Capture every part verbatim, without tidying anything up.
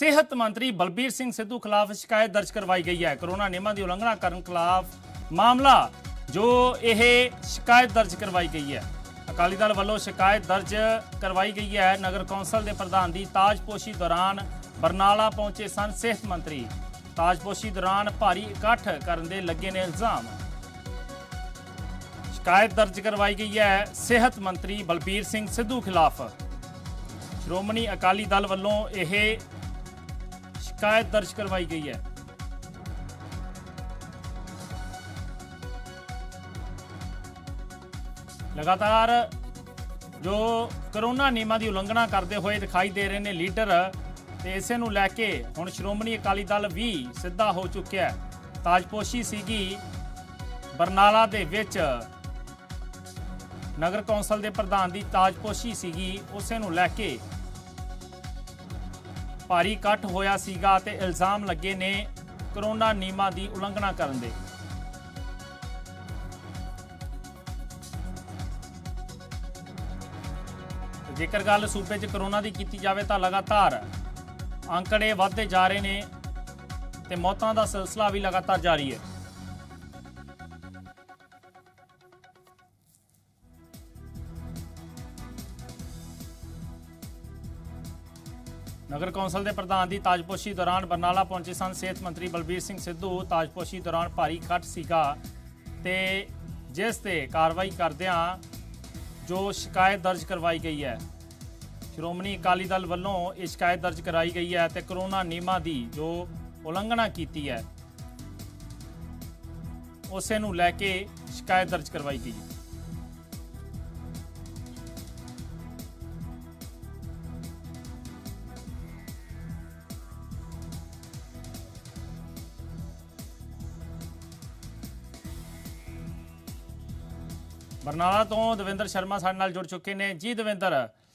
सेहत मंत्री बलबीर सिंह सिद्धू खिलाफ शिकायत दर्ज करवाई गई है। कोरोना नियमों की उलंघना करने खिलाफ मामला जो यह शिकायत दर्ज करवाई गई है। अकाली दल वालों शिकायत दर्ज करवाई गई है। नगर कौंसल के प्रधान की ताजपोशी दौरान बरनाला पहुंचे सन सेहत मंत्री। ताजपोशी दौरान भारी इकट्ठ करने दे लगे ने इल्जाम। शिकायत दर्ज करवाई गई है सेहत मंत्री बलबीर सिंह सिद्धू खिलाफ। श्रोमणी अकाली दल वालों यह शिकायत दर्ज करवाई गई है। लगातार जो कोरोना नियमों की उलंघना करते हुए दिखाई दे रहे हैं लीडर, तो इसे नूं लैके हुण श्रोमणी अकाली दल भी सीधा हो चुका है। ताजपोशी सीगी बरनाला दे विच, नगर कौंसल के प्रधान की ताजपोशी सीगी, उसे नूं लैके भारी इकट्ठ होया सीगा ते इल्जाम लगे ने कोरोना नियमों की उलंघना करन दे। जेकर गल सूबे च कोरोना की की जाए तो लगातार आंकड़े वधदे जा रहे हैं ते मौतों का सिलसिला भी लगातार जारी है। नगर कौंसल के प्रधान की ताजपोशी दौरान बरनाला पहुंचे सन सेहत मंत्री बलबीर सिंह सिद्धू। ताजपोशी दौरान भारी इकट्ठ सीगा ते जिस ते कार्रवाई करदियां जो शिकायत दर्ज करवाई गई है। श्रोमणी अकाली दल वालों ये शिकायत दर्ज कराई गई है तो कोरोना नियमों की जो उलंघना की है उसे नूं लैके शिकायत दर्ज करवाई गई है। बरनाला तो दविंदर शर्मा साडे नाल जुड़ चुके हैं। जी दविंदर,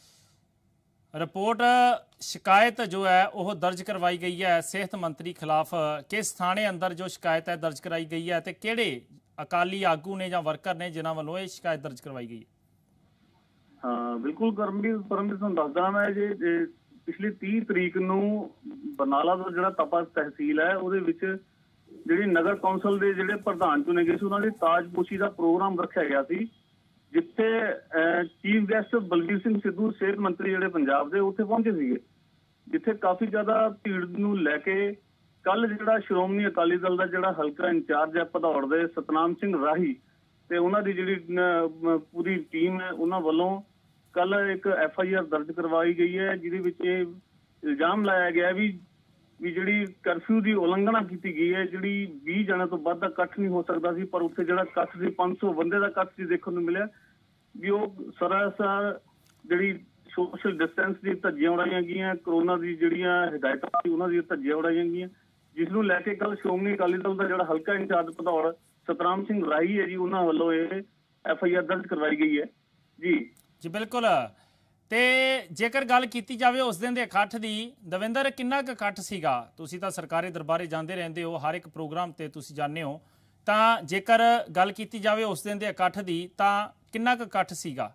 रिपोर्ट शिकायत जो है वह दर्ज करवाई गई है सेहत मंत्री खिलाफ। किस थाने अंदर जो शिकायत है दर्ज कराई गई है तो किहड़े अकाली आगू ने या वर्कर ने जिन्हां वालों ये शिकायत दर्ज करवाई गई है? हाँ बिल्कुल करमवीर परमवीर तुहानूं दसदा मैं जे पिछली तीह तरीक नूं बरनाला दा जिहड़ा तपा तहसील है उहदे विच जिहड़ी नगर कौंसल के जिहड़े प्रधान चुने गए सी उन्हां दी ताजपोशी का प्रोग्राम रखा गया सी, जिथे चीफ गैस्ट बलबीर सिंह सिद्धू सेहत मंत्री जिहड़े पंजाब दे उत्थे पहुंचे सीगे, जिथे काफ़ी ज़्यादा भीड़ नूं लैके कल जिहड़ा श्रोमणी अकाली दल का जिहड़ा हल्का इंचार्ज है भदौड़ दे सतनाम सिंह राही ते उन्हां दी जिहड़ी पूरी टीम है उन्हां वल्लों कल एक एफ आई आर दर्ज करवाई गई है, जिहदे विच इल्जाम लाया गया भी भी जिहड़ी करफ्यू की उलंघना की गई है। जिहड़ी बीस जने तो वध दा इकट्ठ नहीं हो सकता सी, पर उत्थे जिहड़ा इकट्ठ सी पांच सौ बंदे का इकट्ठ सी देखने को मिलिया भी वो सरासर जिहड़ी सोशल डिस्टेंस की धज्जियां उड़ाईयां गईयां, कोरोना की जिहड़ियां हिदायतां सी उन्हां दी धज्जियां उड़ाईयां गईयां, जिसनूं लैके कल श्रोमणी अकाली दल का जिहड़ा हल्का इंचार्ज भदौड़ सतराम सिंह राही है जी उन्हां वल्लों ये एफ आई आर दर्ज करवाई गई है। जी जी बिल्कुल। तो जेकर गल की जाए उस दिन के इकट्ठ की, दविंदर किन्ना क इकट्ठ सीगा? तुसीं तां सरकारी दरबारे जाते रहंदे हो, हर एक प्रोग्राम ते तुसीं जाने हो, तां जेकर गल की जाए उस दिन के इकट्ठ की तां किन्ना क इकट्ठ सीगा?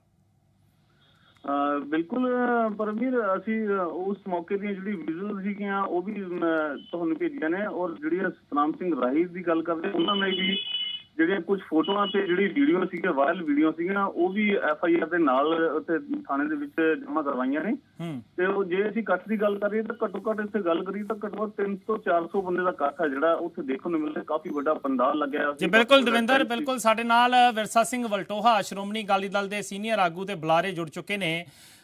बिल्कुल परमवीर, असीं उस मौके दी जिहड़ी विजुअल सीगियां वो भी तुहानूं भेजियां ने, और जिहड़ी सतनाम सिंह राही की गल करदे उन्हां ने भी ਜਿਹੜੀਆਂ कुछ फोटोआं ते जिहड़ी वीडियो सी वायरल वीडियो सीगियां वो भी एफ आई आर दे नाल उत्थे थाणे दे विच जमा करवाईयां ने। ते वो जे असीं इकट्ठ दी गल करिए तां घट्टो घट्ट इत्थे गल करिए तां घट्टो घट्ट तीन सौ चार सौ बंदे दा इकट्ठ है जिहड़ा उत्थे देखण नूं मिलदा, काफी वड्डा पंडाल लग्या जी। बिल्कुल दविंदर, बिल्कुल साडे नाल विरसा सिंह वलटोहा श्रोमणी अकाली दल के सीनियर आगू ते बुलारे जुड़ चुके ने।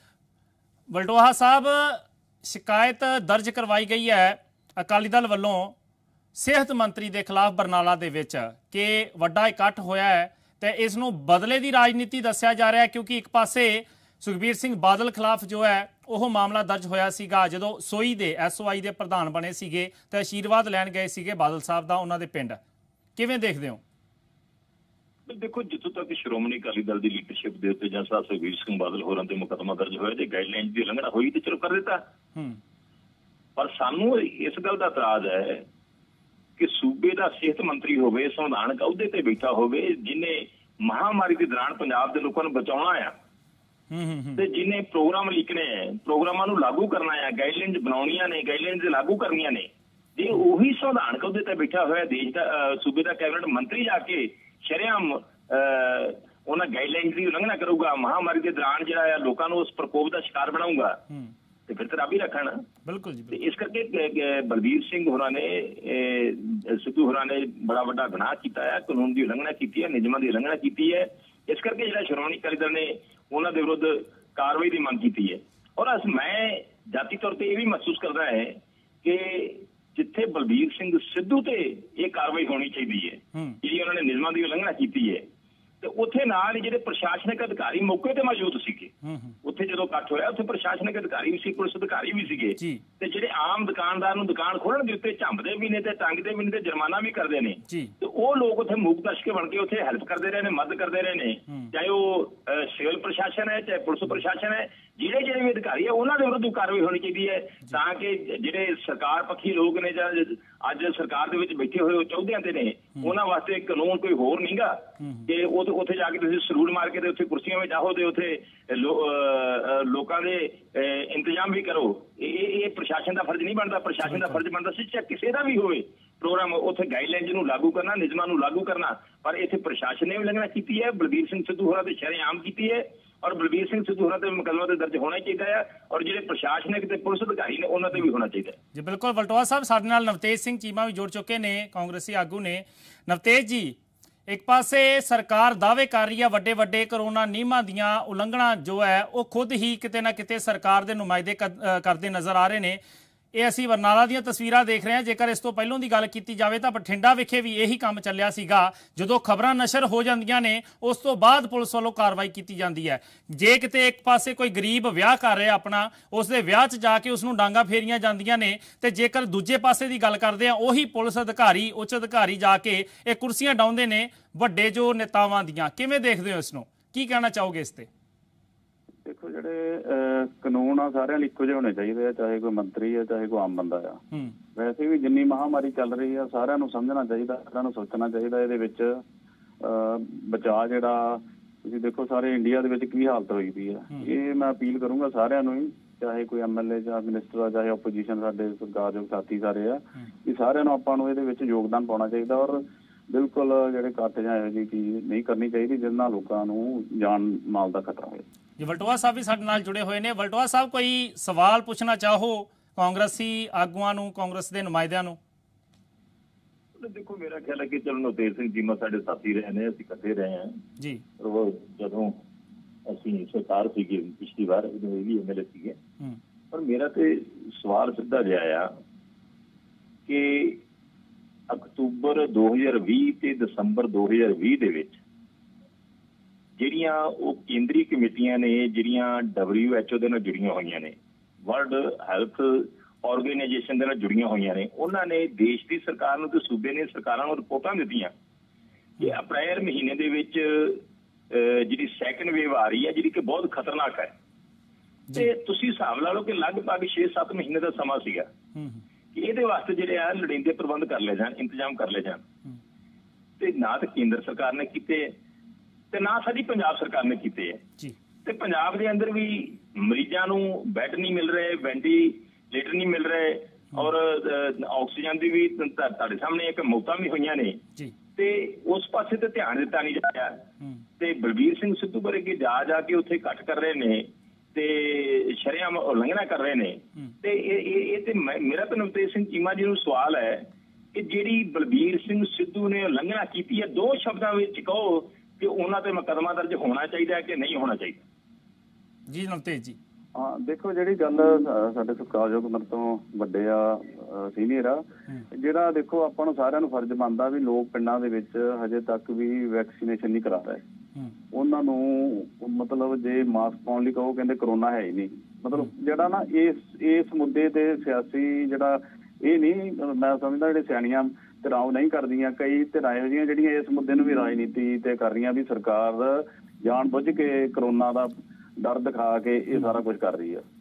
वलटोहा साहब, शिकायत दर्ज करवाई गई है अकाली दल वालों सेहत मंत्री के खिलाफ बरनाला दे विच कि वड्डा इकट्ठ होया है तो इस नूं बदले की राजनीति दस्या जा रहा है, क्योंकि एक पासे सुखबीर सिंह बादल खिलाफ जो है वह मामला दर्ज होया सीगा जदों सोई दे एस ओ आई के प्रधान बने सीगे ते आशीर्वाद लैण गए सीगे बादल साहब दा उन्हां दे पिंड। किवें देखदे हो? देखो, जितों तक श्रोमणी अकाली दल की लीडरशिप के उत्ते जां सुखबीर सिंह बादल होरां ते मुकदमा दर्ज होया, जे गाइडलाइन की उलंघना हुई तो चलो कर दिता, पर सानूं इस गल का इतराज है कि सूबे का सेहत मंत्री होवे, संविधानक अहुदे ते बैठा होवे, जिन्हें महामारी के दौरान पंजाब के लोगों को बचाउणा आ, ਤੇ ਜਿਹਨੇ ਪ੍ਰੋਗਰਾਮ ਲਿਖਣੇ ਹੈ, ਪ੍ਰੋਗਰਾਮਾਂ ਨੂੰ ਲਾਗੂ ਕਰਨਾ ਹੈ, ਗਾਈਡਲਾਈਨਸ ਬਣਾਉਣੀਆਂ ਨੇ, ਗਾਈਡਲਾਈਨਸ ਲਾਗੂ ਕਰਨੀਆਂ ਨੇ, ਜੇ ਉਹੀ ਸੰਵਿਧਾਨਕ ਅਹੁਦੇ ਤੇ ਬੈਠਾ ਹੋਇਆ ਦੇਸ਼ ਦਾ ਸੂਬੇ ਦਾ ਕੈਬਨਿਟ ਮੰਤਰੀ ਜਾ ਕੇ ਸ਼ਰੇਆਮ ਉਹਨਾਂ ਗਾਈਡਲਾਈਨਸ ਦੀ ਉਲੰਘਣਾ ਕਰੂਗਾ, ਮਹਾਮਾਰੀ ਦੇ ਦੌਰਾਨ ਜਿਹੜਾ ਆ ਲੋਕਾਂ ਨੂੰ ਉਸ ਪ੍ਰਕੋਪ ਦਾ ਸ਼ਿਕਾਰ ਬਣਾਊਗਾ, ਤੇ ਫਿਰ ਤਾਂ ਰੱਬ ਹੀ ਰੱਖਣ। ਬਿਲਕੁਲ ਜੀ। ਤੇ ਇਸ ਕਰਕੇ ਬਲਬੀਰ ਸਿੰਘ ਹੋਰਾਂ ਨੇ, ਸਿੱਧੂ ਹੋਰਾਂ ਨੇ ਬੜਾ ਵੱਡਾ ਗੁਨਾਹ ਕੀਤਾ ਹੈ, ਕਾਨੂੰਨ ਦੀ ਉਲੰਘਣਾ ਕੀਤੀ ਹੈ, ਨਿਯਮਾਂ ਦੀ ਉਲੰਘਣਾ ਕੀਤੀ ਹੈ। ਇਸ ਕਰਕੇ ਜਿਹੜਾ ਸ਼੍ਰੋਮਣੀ ਅਕਾਲੀ ਦਲ ਨੇ ਉਹਨਾਂ ਦੇ ਵਿਰੁੱਧ ਕਾਰਵਾਈ ਦੀ ਮੰਗ ਕੀਤੀ ਹੈ। ਔਰ ਅਸ ਮੈਂ ਜਾਤੀ ਤੌਰ ਤੇ ਇਹ ਵੀ ਮਹਿਸੂਸ ਕਰਦਾ ਹੈ ਕਿ ਜਿੱਥੇ ਬਲਬੀਰ ਸਿੰਘ ਸਿੱਧੂ ਤੇ ਇਹ ਕਾਰਵਾਈ ਹੋਣੀ ਚਾਹੀਦੀ ਹੈ, ਜਿਹੜੀ ਉਹਨਾਂ ਨੇ ਨਿਯਮਾਂ ਦੀ ਉਲੰਘਣਾ ਕੀਤੀ ਹੈ, ਤੇ ਉੱਥੇ ਨਾਲ ਹੀ ਜਿਹੜੇ ਪ੍ਰਸ਼ਾਸਨਿਕ ਅਧਿਕਾਰੀ ਮੌਕੇ ਤੇ ਮੌਜੂਦ ਸੀਗੇ, ਉੱਥੇ ਜਦੋਂ ਇਕੱਠ ਹੋਇਆ ਉੱਥੇ ਪ੍ਰਸ਼ਾਸਨਿਕ ਅਧਿਕਾਰੀ ਵੀ ਸੀ, ਪੁਲਿਸ ਅਧਿਕਾਰੀ ਵੀ ਸੀਗੇ, ਤੇ ਜਿਹੜੇ ਆਮ ਦੁਕਾਨਦਾਰ ਨੂੰ ਦੁਕਾਨ ਖੋਲਣ ਦੇ ਉੱਤੇ ਝੰਬਦੇ ਵੀ ਨੇ ਤੇ ਟੰਗਦੇ ਵੀ ਨੇ ਤੇ ਜੁਰਮਾਨਾ ਵੀ ਕਰਦੇ ਨੇ, ਤੇ ਉਹ ਲੋਕ ਉੱਥੇ ਮੂਕ ਦਰਸ਼ਕ ਬਣ ਕੇ ਉੱਥੇ ਹੈਲਪ ਕਰਦੇ ਰਹੇ ਨੇ, ਮਦਦ ਕਰਦੇ ਰਹੇ ਨੇ, ਚਾਹੇ ਉਹ ਸਿਵਲ ਪ੍ਰਸ਼ਾਸਨ ਹੈ, ਚਾਹੇ ਪੁਲਿਸ ਪ੍ਰਸ਼ਾਸਨ ਹੈ, ਜਿਹੜੇ ਜਿਹੜੇ ਵੀ ਅਧਿਕਾਰੀ ਹੈ ਉਹਨਾਂ ਦੇ ਵਿਰੁੱਧ ਕਾਰਵਾਈ ਹੋਣੀ ਚਾਹੀਦੀ ਹੈ, ਤਾਂ ਕਿ ਜਿਹੜੇ ਸਰਕਾਰ ਪੱਖੀ ਲੋਕ ਨੇ ਜਾਂ ਅੱਜ ਸਰਕਾਰ ਦੇ ਵਿੱਚ ਬੈਠੇ ਹੋਏ ਉਹ ਚੌਧਿਆਂ ਤੇ ਨੇ, ਉਹਨਾਂ ਵਾਸਤੇ ਕਾਨੂੰਨ ਕੋਈ ਹੋਰ ਨਹੀਂਗਾ ਕਿ ਉੱਥੇ ਜਾ ਕੇ ਤੁਸੀਂ ਸਰੂੜ ਮਾਰ ਕੇ ਤੇ ਉੱਥੇ ਕੁਰਸੀਆਂ ਵਿੱਚ ਆਹੋ ਤੇ ਉੱਥੇ ਲੋਕਾਂ ਦੇ ਇੰਤਜ਼ਾਮ ਵੀ ਕਰੋ। ਇਹ ਇਹ ਪ੍ਰਸ਼ਾਸਨ ਦਾ ਫਰਜ਼ ਨਹੀਂ ਬਣਦਾ। ਪ੍ਰਸ਼ਾਸਨ ਦਾ ਫਰਜ਼ ਬਣਦਾ ਸੀ ਚਾਹੇ ਕਿਸੇ ਦਾ ਵੀ ਹੋਵੇ ਪ੍ਰੋਗਰਾਮ, ਉੱਥੇ ਗਾਈਡਲਾਈਨਸ ਨੂੰ ਲਾਗੂ ਕਰਨਾ, ਨਿਯਮਾਂ ਨੂੰ ਲਾਗੂ ਕਰਨਾ, ਪਰ ਇੱਥੇ ਪ੍ਰਸ਼ਾਸਨ ਨੇ ਵੀ ਉਲੰਘਣਾ ਕੀਤੀ ਹੈ। ਬਲਬੀਰ ਸਿੰਘ ਸਿੱਧੂ ਹੋਰਾਂ ਤੇ ਸ਼ਰੇਆਮ ਕੀਤੀ ਹੈ, ਔਰ ਬਲਬੀਰ ਸਿੰਘ ਸਿੱਧੂ ਹੋਰਾਂ ਤੇ ਮੁਕੱਦਮਾ ਤੇ ਦਰਜ ਹੋਣਾ ਚਾਹੀਦਾ ਹੈ, ਔਰ ਜਿਹੜੇ ਪ੍ਰਸ਼ਾਸਨਿਕ ਤੇ ਪੁਲਿਸ ਅਧਿਕਾਰੀ ਨੇ ਉਹਨਾਂ ਤੇ ਵੀ ਹੋਣਾ ਚਾਹੀਦਾ ਹੈ। ਜੀ ਬਿਲਕੁਲ। ਵਲਟੋਹਾ ਸਾਹਿਬ, ਸਾਡੇ ਨਾਲ ਨਵਤੇਜ ਸਿੰਘ ਚੀਮਾ ਵੀ ਜੁੜ ਚੁੱਕੇ ਨੇ, ਕਾਂਗਰਸੀ ਆਗੂ ਨੇ। ਨਵਤੇਜ ਜੀ, ਇੱਕ ਪਾਸੇ ਸਰਕਾਰ ਦਾਅਵੇ ਕਰ ਰਹੀ ਹੈ ਵੱਡੇ ਵੱਡੇ ਕਰੋਨਾ ਨਿਯਮਾਂ ਦੀਆਂ ਉਲੰਘਣਾ ਜੋ ਹੈ ਉਹ ਖੁਦ ਹੀ ਕਿਤੇ ਨਾ ਕਿਤੇ ਸਰਕਾਰ ਦੇ ਨੁਮਾਇੰਦੇ ਕਰਦੇ ਨਜ਼ਰ ਆ ਰਹੇ ਨੇ। ਇਹ ਅਸੀਂ ਬਰਨਾਲਾ ਦੀਆਂ ਤਸਵੀਰਾਂ ਦੇਖ ਰਹੇ ਹਾਂ। ਜੇਕਰ ਇਸ ਤੋਂ ਪਹਿਲਾਂ ਦੀ ਗੱਲ ਕੀਤੀ ਜਾਵੇ ਤਾਂ ਬਠਿੰਡਾ ਵਿਖੇ ਵੀ ਇਹੀ ਕੰਮ ਚੱਲਿਆ ਸੀਗਾ। ਜਦੋਂ ਖਬਰਾਂ ਨਸ਼ਰ ਹੋ ਜਾਂਦੀਆਂ ਨੇ ਉਸ ਤੋਂ ਬਾਅਦ ਪੁਲਿਸ ਵੱਲੋਂ ਕਾਰਵਾਈ ਕੀਤੀ ਜਾਂਦੀ ਹੈ। ਜੇ ਕਿਤੇ ਇੱਕ ਪਾਸੇ ਕੋਈ ਗਰੀਬ ਵਿਆਹ ਕਰ ਰਿਹਾ ਆਪਣਾ, ਉਸ ਦੇ ਵਿਆਹ 'ਚ ਜਾ ਕੇ ਉਸ ਨੂੰ ਡਾਂਗਾ ਫੇਰੀਆਂ ਜਾਂਦੀਆਂ ਨੇ, ਤੇ ਜੇਕਰ ਦੂਜੇ ਪਾਸੇ ਦੀ ਗੱਲ ਕਰਦੇ ਆ, ਉਹੀ ਪੁਲਿਸ ਅਧਿਕਾਰੀ, ਉੱਚ ਅਧਿਕਾਰੀ ਜਾ ਕੇ ਇਹ ਕੁਰਸੀਆਂ ਡਾਉਂਦੇ ਨੇ ਵੱਡੇ ਜੋ ਨੇਤਾਵਾਂ ਦੀਆਂ। ਕਿਵੇਂ ਦੇਖਦੇ ਹੋ ਇਸ ਨੂੰ, ਕੀ ਕਹਿਣਾ ਚਾਹੋਗੇ ਇਸ ਤੇ? ਦੇਖੋ, ਜਿਹੜੇ ਕਾਨੂੰਨ ਆ ਸਾਰਿਆਂ ਲਈ ਇੱਕੋ ਜਿਹੇ ਹੋਣੇ ਚਾਹੀਦੇ ਆ, ਚਾਹੇ ਕੋਈ ਮੰਤਰੀ ਆ ਚਾਹੇ ਕੋਈ ਆਮ ਬੰਦਾ ਆ। ਵੈਸੇ ਵੀ ਜਿੰਨੀ ਮਹਾਮਾਰੀ ਚੱਲ ਰਹੀ ਆ ਸਾਰਿਆਂ ਨੂੰ ਸਮਝਣਾ ਚਾਹੀਦਾ, ਸਾਰਿਆਂ ਨੂੰ ਸੋਚਣਾ ਚਾਹੀਦਾ। ਇਹਦੇ ਵਿੱਚ ਬਚਾਅ ਜਿਹੜਾ ਤੁਸੀਂ ਦੇਖੋ ਸਾਰੇ ਇੰਡੀਆ ਦੇ ਵਿੱਚ ਕੀ ਹਾਲਤ ਹੋਈ ਪਈ ਆ। ਇਹ ਮੈਂ ਅਪੀਲ ਕਰੂੰਗਾ ਸਾਰਿਆਂ ਨੂੰ ਹੀ, ਚਾਹੇ ਕੋਈ ਐਮ ਐਲ ਏ ਜਾਂ ਮਿਨਿਸਟਰ ਆ, ਚਾਹੇ ਓਪੋਜੀਸ਼ਨ, ਸਾਡੇ ਸਰਕਾਰਯੋਗ ਸਾਥੀ ਸਾਰੇ ਆ, ਕਿ ਸਾਰਿਆਂ ਨੂੰ ਆਪਾਂ ਨੂੰ ਇਹਦੇ ਵਿੱਚ ਯੋਗਦਾਨ ਪਾਉਣਾ ਚਾਹੀਦਾ। ਔਰ ਬਿਲਕੁਲ ਜਿਹੜੇ ਕੱਟ ਜਾਂ ਇਹੋ ਜਿਹੀ ਚੀਜ਼ ਨਹੀਂ ਕਰਨੀ ਚਾਹੀਦੀ ਜਿਹਦੇ ਨਾਲ ਲੋਕਾਂ ਨੂੰ ਜਾਨ ਮਾਲ ਦਾ ਖਤਰਾ ਹੋਵੇ। ਜੀ ਵਲਟੋਹਾ ਸਾਹਿਬ ਵੀ ਸਾਡੇ ਨਾਲ ਜੁੜੇ ਹੋਏ ਨੇ। ਵਲਟੋਹਾ ਸਾਹਿਬ, ਕੋਈ ਸਵਾਲ ਪੁੱਛਣਾ ਚਾਹੋ ਕਾਂਗਰਸੀ ਆਗੂਆਂ ਨੂੰ, ਕਾਂਗਰਸ ਦੇ ਨੁਮਾਇੰਦਿਆਂ ਨੂੰ? ਦੇਖੋ, ਮੇਰਾ ਖਿਆਲ ਹੈ ਕਿ ਚਲੋ ਨਵਤੇਜ ਸਿੰਘ ਚੀਮਾ ਸਾਡੇ ਸਾਥੀ ਰਹੇ ਨੇ, ਅਸੀਂ ਇਕੱਠੇ ਰਹੇ ਹਾਂ ਜੀ। ਉਹ ਜਦੋਂ ਅਸੀਂ ਸਰਕਾਰ ਸੀਗੀ ਪਿਛਲੀ ਵਾਰ, ਉਦੋਂ ਇਹ ਵੀ ਐਮਐਲਏ ਸੀਗੇ। ਪਰ ਮੇਰਾ ਤੇ ਸਵਾਲ ਸਿੱਧਾ ਜਿਹਾ ਆ ਕਿ ਅਕਤੂਬਰ ਦੋ ਹਜ਼ਾਰ ਵੀਹ ਤੇ ਦਸੰਬਰ ਦੋ ਹਜ਼ਾਰ ਵੀਹ ਦੇ ਵਿੱਚ ਜਿਹੜੀਆਂ ਉਹ ਕੇਂਦਰੀ ਕਮੇਟੀਆਂ ਨੇ, ਜਿਹੜੀਆਂ ਡਬਲਿਊ ਐਚ ਓ ਦੇ ਨਾਲ ਜੁੜੀਆਂ ਹੋਈਆਂ ਨੇ, ਵਰਲਡ ਹੈਲਥ ਆਰਗੇਨਾਈਜੇਸ਼ਨ ਦੇ ਨਾਲ ਜੁੜੀਆਂ ਹੋਈਆਂ ਨੇ, ਉਹਨਾਂ ਨੇ ਦੇਸ਼ ਦੀ ਸਰਕਾਰ ਨੂੰ ਤੇ ਸੂਬੇ ਨੇ ਸਰਕਾਰਾਂ ਨੂੰ ਰਿਪੋਰਟਾਂ ਦਿੱਤੀਆਂ ਕਿ ਅਪ੍ਰੈਲ ਮਹੀਨੇ ਦੇ ਵਿੱਚ ਜਿਹੜੀ ਸੈਕੰਡ ਵੇਵ ਆ ਰਹੀ ਹੈ, ਜਿਹੜੀ ਕਿ ਬਹੁਤ ਖਤਰਨਾਕ ਹੈ। ਤੇ ਤੁਸੀਂ ਹਿਸਾਬ ਲਾ ਲਓ ਕਿ ਲਗਭਗ ਛੇ ਸੱਤ ਮਹੀਨੇ ਦਾ ਸਮਾਂ ਸੀਗਾ ਕਿ ਇਹਦੇ ਵਾਸਤੇ ਜਿਹੜੇ ਆ ਲੋੜੀਂਦੇ ਪ੍ਰਬੰਧ ਕਰ ਲਏ ਜਾਣ, ਇੰਤਜ਼ਾਮ ਕਰ ਲਏ ਜਾਣ। ਤੇ ਨਾ ਤਾਂ ਕੇਂਦਰ ਸਰਕਾਰ ਨੇ ਕੀਤੇ ਤੇ ਨਾ ਸਾਡੀ ਪੰਜਾਬ ਸਰਕਾਰ ਨੇ ਕੀਤੇ ਹੈ। ਤੇ ਪੰਜਾਬ ਦੇ ਅੰਦਰ ਵੀ ਮਰੀਜ਼ਾਂ ਨੂੰ ਬੈੱਡ ਨਹੀਂ ਮਿਲ ਰਹੇ, ਵੈਂਟੀਲੇਟਰ ਨਹੀਂ ਮਿਲ ਰਹੇ, ਔਰ ਆਕਸੀਜਨ ਦੀ ਵੀ ਤੁਹਾਡੇ ਸਾਹਮਣੇ ਇੱਕ ਮੌਤਾਂ ਵੀ ਹੋਈਆਂ ਨੇ। ਤੇ ਉਸ ਪਾਸੇ ਤੇ ਧਿਆਨ ਦਿੱਤਾ ਨਹੀਂ ਜਾ ਰਿਹਾ। ਤੇ ਬਲਬੀਰ ਸਿੰਘ ਸਿੱਧੂ ਵਰਗੇ ਜਾ ਜਾ ਕੇ ਉੱਥੇ ਇਕੱਠ ਕਰ ਰਹੇ ਨੇ ਤੇ ਸ਼ਰੇਆਮ ਉਲੰਘਣਾ ਕਰ ਰਹੇ ਨੇ। ਤੇ ਇਹ ਤੇ ਮੇਰਾ ਤਾਂ ਨਵਤੇਜ ਸਿੰਘ ਚੀਮਾ ਜੀ ਨੂੰ ਸਵਾਲ ਹੈ ਕਿ ਜਿਹੜੀ ਬਲਬੀਰ ਸਿੰਘ ਸਿੱਧੂ ਨੇ ਉਲੰਘਣਾ ਕੀਤੀ ਹੈ, ਦੋ ਸ਼ਬਦਾਂ ਵਿੱਚ ਕਹੋ ਕਿ ਉਹਨਾਂ ਤੇ ਮੁਕੱਦਮਾ ਦਰਜ ਹੋਣਾ ਚਾਹੀਦਾ ਕਿ ਨਹੀਂ ਹੋਣਾ ਚਾਹੀਦਾ? ਜੀ ਨਵਤੇਜ ਜੀ। ਹਾਂ, ਦੇਖੋ, ਜਿਹੜੀ ਗੱਲ ਸਾਡੇ ਸਤਿਕਾਰਯੋਗ ਮੇਰੇ ਤੋਂ ਵੱਡੇ ਆ, ਸੀਨੀਅਰ ਆ, ਜਿਹੜਾ ਦੇਖੋ ਆਪਾਂ ਨੂੰ ਸਾਰਿਆਂ ਨੂੰ ਫਰਜ਼ ਬਣਦਾ ਵੀ ਲੋਕ ਪਿੰਡਾਂ ਦੇ ਵਿੱਚ ਹਜੇ ਤੱਕ ਵੀ ਵੈਕਸੀਨੇਸ਼ਨ ਨਹੀਂ ਕਰਾ ਰਹੇ। ਉਹਨਾਂ ਨੂੰ ਮਤਲਬ ਜੇ ਮਾਸਕ ਪਾਉਣ ਲਈ ਕਹੋ, ਕਹਿੰਦੇ ਕਰੋਨਾ ਹੈ ਹੀ ਨਹੀਂ। ਮਤਲਬ ਜਿਹੜਾ ਨਾ ਇਸ ਇਸ ਮੁੱਦੇ ਤੇ ਸਿਆਸੀ ਜਿਹੜਾ ਇਹ ਨਹੀਂ, ਮੈਂ ਸਮਝਦਾ ਜਿਹੜੇ ਸਿਆਣੀਆਂ ਧਿਰਾਂ ਉਹ ਨਹੀਂ ਕਰਦੀਆਂ। ਕਈ ਧਿਰਾਂ ਇਹੋ ਜਿਹੀਆਂ ਜਿਹੜੀਆਂ ਇਸ ਮੁੱਦੇ ਨੂੰ ਵੀ ਰਾਜਨੀਤੀ ਤੇ ਕਰ ਰਹੀਆਂ ਵੀ ਸਰਕਾਰ ਜਾਣ ਬੁੱਝ ਕੇ ਕਰੋਨਾ ਦਾ ਡਰ ਦਿਖਾ ਕੇ ਇਹ ਸਾਰਾ ਕੁਝ ਕਰ ਰਹੀ ਆ।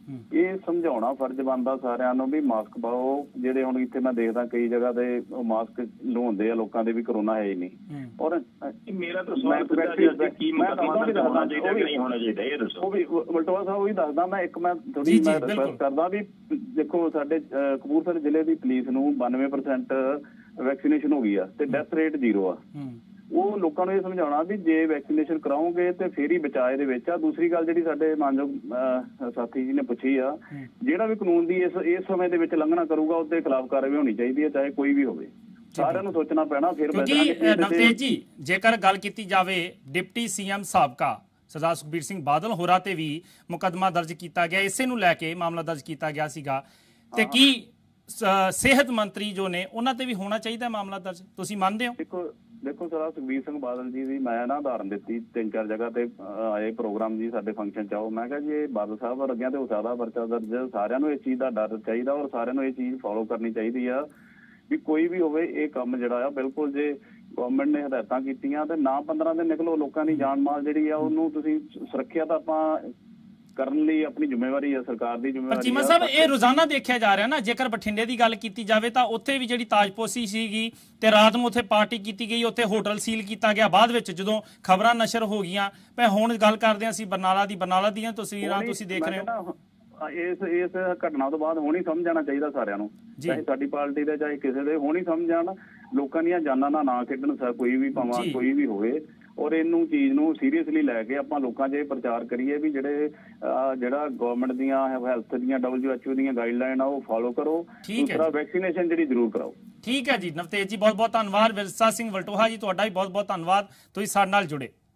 ਇਹ ਸਮਝਾਉਣਾ ਫਰਜ਼ ਬਣਦਾ ਸਾਰਿਆਂ ਨੂੰ ਵੀ ਮਾਸਕ ਪਾਓ। ਜਿਹੜੇ ਹੁਣ ਇੱਥੇ ਮੈਂ ਦੇਖਦਾ ਕਈ ਜਗ੍ਹਾ ਤੇ ਉਹ ਮਾਸਕ ਲਵਾਉਂਦੇ ਆ ਲੋਕਾਂ ਦੇ ਵੀ ਕਰੋਨਾ ਹੈ ਹੀ ਨਹੀਂ। ਔਰ ਮੇਰਾ ਤਾਂ ਸਵਾਲ ਕੀ ਮੁਕੱਦਮਾ ਦਰਜ ਹੋਣਾ ਚਾਹੀਦਾ ਕਿ ਨਹੀਂ ਹੋਣਾ ਚਾਹੀਦਾ ਇਹ ਦੱਸੋ। ਉਹ ਵੀ ਵਲਟੋਹਾ ਸਾਹਿਬ ਉਹੀ ਦੱਸਦਾ ਮੈਂ। ਇੱਕ ਮੈਂ ਥੋੜੀ ਮੈਂ ਰਿਕੁਐਸਟ ਕਰਦਾ ਵੀ ਦੇਖੋ ਸਾਡੇ ਕਪੂਰਥਲੇ ਜ਼ਿਲ੍ਹੇ ਦੀ ਪੁਲਿਸ ਨੂੰ ਬਾਨਵੇਂ ਪਰਸੈਂਟ ਵੈਕਸੀਨੇਸ਼ਨ ਹੋ ਗਈ ਆ ਤੇ ਡੈਥ ਰੇਟ ਜ਼ੀਰੋ ਆ। ਉਹ ਲੋਕਾਂ ਨੂੰ ਇਹ ਸਮਝਾਉਣਾ ਵੀ ਜੇ ਵੈਕਸੀਨੇਸ਼ਨ ਕਰਾਓਗੇ ਤੇ ਫੇਰ ਹੀ ਬਚਾਅ ਇਹਦੇ ਵਿੱਚ ਆ। ਦੂਸਰੀ ਗੱਲ ਜਿਹੜੀ ਸਾਡੇ ਮਾਨਯੋਗ ਸਾਥੀ ਜੀ ਨੇ ਪੁੱਛੀ ਆ, ਜਿਹੜਾ ਵੀ ਕਾਨੂੰਨ ਦੀ ਇਸ ਇਸ ਸਮੇਂ ਦੇ ਵਿੱਚ ਉਲੰਘਣਾ ਕਰੂਗਾ ਉਹਦੇ ਖਿਲਾਫ ਕਾਰਵਾਈ ਹੋਣੀ ਚਾਹੀਦੀ ਹੈ, ਚਾਹੇ ਕੋਈ ਵੀ ਹੋਵੇ। ਸਾਰਿਆਂ ਨੂੰ ਸੋਚਣਾ ਪੈਣਾ ਫਿਰ। ਕਿਉਂਕਿ ਨਵਤੇਜ ਜੀ ਜੇਕਰ ਗੱਲ ਕੀਤੀ ਜਾਵੇ ਡਿਪਟੀ ਸੀਐਮ ਸਾਬਕਾ ਸਰਦਾਰ ਸੁਖਬੀਰ ਸਿੰਘ ਬਾਦਲ ਹੋਰਾਂ ਤੇ ਵੀ ਮੁਕੱਦਮਾ ਦਰਜ ਕੀਤਾ ਗਿਆ, ਇਸੇ ਨੂੰ ਲੈ ਕੇ ਮਾਮਲਾ ਦਰਜ ਕੀਤਾ ਗਿਆ ਸੀਗਾ, ਤੇ ਕੀ ਸਿਹਤ ਮੰਤਰੀ ਜੋ ਨੇ ਉਹਨਾਂ ਤੇ ਵੀ ਹੋਣਾ ਚਾਹੀਦਾ ਮਾਮਲਾ ਦਰਜ? ਤੁਸੀਂ ਮੰਨਦੇ ਹੋ? ਦੇਖੋ ਦੇਖੋ ਸਰਦਾਰ ਸੁਖਬੀਰ ਸਿੰਘ ਬਾਦਲ ਜੀ ਦੀ ਮੈਂ ਨਾ ਉਦਾਹਰਨ ਦਿੱਤੀ, ਤਿੰਨ ਚਾਰ ਜਗ੍ਹਾ ਤੇ ਆਏ ਪ੍ਰੋਗਰਾਮ ਜੀ ਸਾਡੇ ਫੰਕਸ਼ਨ ਚ ਆਓ, ਮੈਂ ਕਿਹਾ ਜੀ ਇਹ ਬਾਦਲ ਸਾਹਿਬ ਵਰਗਿਆਂ ਤੇ ਹੋ ਸਕਦਾ ਪਰਚਾ ਦਰਜ। ਸਾਰਿਆਂ ਨੂੰ ਇਸ ਚੀਜ਼ ਦਾ ਡਰ ਚਾਹੀਦਾ ਔਰ ਸਾਰਿਆਂ ਨੂੰ ਇਹ ਚੀਜ਼ ਫੋਲੋ ਕਰਨੀ ਚਾਹੀਦੀ ਆ ਵੀ ਕੋਈ ਵੀ ਹੋਵੇ ਇਹ ਕੰਮ ਜਿਹੜਾ ਆ ਬਿਲਕੁਲ ਜੇ ਗਵਰਨਮੈਂਟ ਨੇ ਹਦਾਇਤਾਂ ਕੀਤੀਆਂ ਤੇ ਨਾ ਪੰਦਰਾਂ ਦਿਨ ਨਿਕਲੋ, ਲੋਕਾਂ ਦੀ ਜਾਨ ਮਾਲ ਜਿਹੜੀ ਆ ਉਹਨੂੰ ਤੁਸੀਂ ਸੁਰੱਖਿਆ ਤਾਂ ਆਪਾਂ ਕਰਨ ਲਈ ਆਪਣੀ ਜ਼ਿੰਮੇਵਾਰੀ ਹੈ, ਸਰਕਾਰ ਦੀ ਜ਼ਿੰਮੇਵਾਰੀ ਹੈ। ਚੀਮਾ ਸਾਹਿਬ ਇਹ ਰੋਜ਼ਾਨਾ ਦੇਖਿਆ ਜਾ ਰਿਹਾ ਨਾ, ਜੇਕਰ ਬਠਿੰਡੇ ਦੀ ਗੱਲ ਕੀਤੀ ਜਾਵੇ ਤਾਂ ਉੱਥੇ ਵੀ ਜਿਹੜੀ ਤਾਜਪੋਸ਼ੀ ਸੀਗੀ ਤੇ ਰਾਤ ਨੂੰ ਉੱਥੇ ਪਾਰਟੀ ਕੀਤੀ ਗਈ, ਉੱਥੇ ਹੋਟਲ ਸੀਲ ਕੀਤਾ ਗਿਆ। ਬਾਅਦ ਵਿੱਚ ਜਦੋਂ ਖਬਰਾਂ ਨਸ਼ਰ ਹੋ ਗਈਆਂ, ਮੈਂ ਹੁਣ ਗੱਲ ਕਰਦੇ ਹਾਂ ਅਸੀਂ ਬਰਨਾਲਾ ਦੀ, ਬਰਨਾਲਾ ਦੀਆਂ ਤਸਵੀਰਾਂ ਤੁਸੀਂ ਦੇਖ ਰਹੇ ਹੋ। ਇਸ ਇਸ ਘਟਨਾ ਤੋਂ ਬਾਅਦ ਹੁਣ ਹੀ ਸਮਝ ਆਉਣਾ ਚਾਹੀਦਾ ਸਾਰਿਆਂ ਨੂੰ, ਚਾਹੇ ਸਾਡੀ ਪਾਰਟੀ ਦੇ ਚਾਹੇ ਕਿਸੇ ਦੇ, ਹੁਣ ਹੀ ਸਮਝ ਆਉਣ ਲੋਕਾਂ ਦੀਆਂ ਜਾਨਾਂ ਦਾ ਨਾ ਖੇਡਣ ਕੋਈ ਵੀ ਭਾਵੇਂ ਕੋਈ ਵੀ ਹੋਵੇ। ਔਰ ਇਹਨੂੰ ਚੀਜ਼ ਨੂੰ ਸੀਰੀਅਸਲੀ ਲੈ ਕੇ ਆਪਾਂ ਲੋਕਾਂ 'ਚ ਇਹ ਪ੍ਰਚਾਰ ਕਰੀਏ ਵੀ ਜਿਹੜੇ ਜਿਹੜਾ ਗਵਰਨਮੈਂਟ ਦੀਆਂ ਹੈਲਥ ਦੀਆਂ ਡਬਲਯੂ ਐਚ ਓ ਦੀਆਂ ਗਾਈਡਲਾਈਨ ਆ ਉਹ ਫੋਲੋ ਕਰੋ। ਦੂਸਰਾ ਵੈਕਸੀਨੇਸ਼ਨ ਜਿਹੜੀ ਜ਼ਰੂਰ ਕਰਾਓ। ਠੀਕ ਹੈ ਜੀ ਨਵਤੇਜ ਜੀ, ਬਹੁਤ ਬਹੁਤ ਧੰਨਵਾਦ। ਵਿਰਸਾ ਸਿੰਘ ਵਲਟੋਹਾ ਜੀ ਤੁਹਾਡਾ ਵੀ ਬਹੁਤ ਬਹੁਤ ਧੰਨਵਾਦ, ਤੁਸੀਂ ਸਾਡੇ ਨਾਲ ਜੁੜੇ।